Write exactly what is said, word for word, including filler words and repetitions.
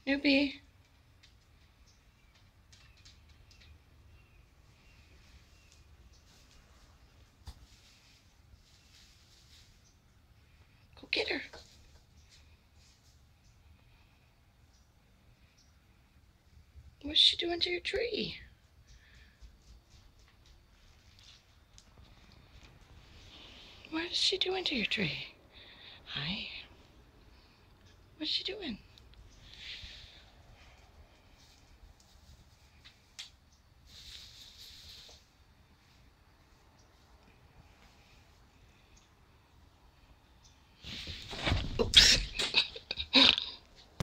Newby. Go get her. What's she doing to your tree? What is she doing to your tree? Hi. What's she doing?